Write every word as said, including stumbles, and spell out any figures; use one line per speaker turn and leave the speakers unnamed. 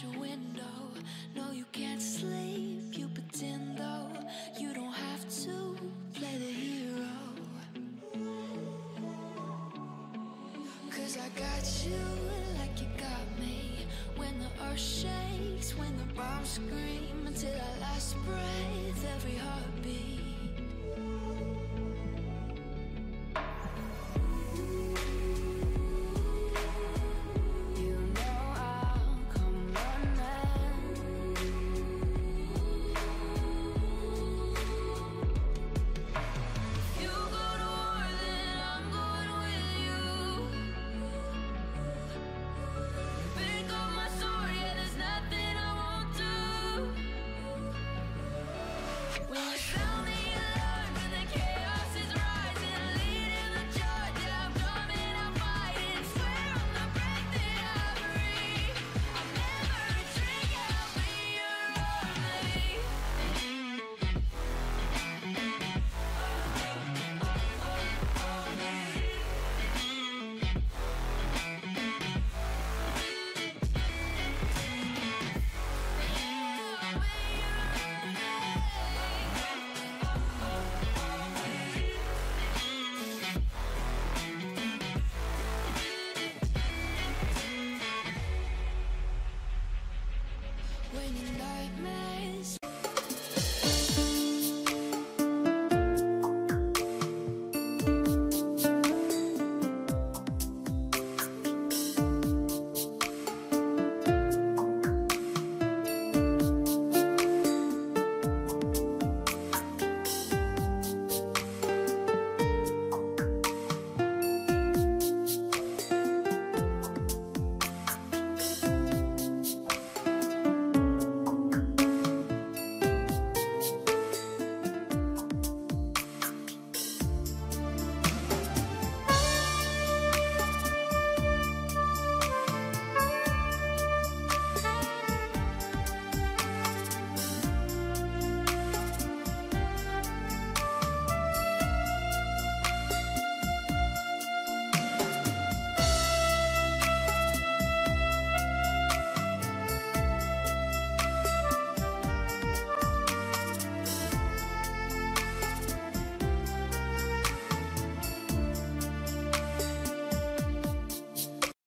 your window. No, you can't sleep, you pretend though. You don't have to play the hero, 'cause I got you like you got me. When the earth shakes, when the bombs scream, until our last breath, every heartbeat. When your nightmare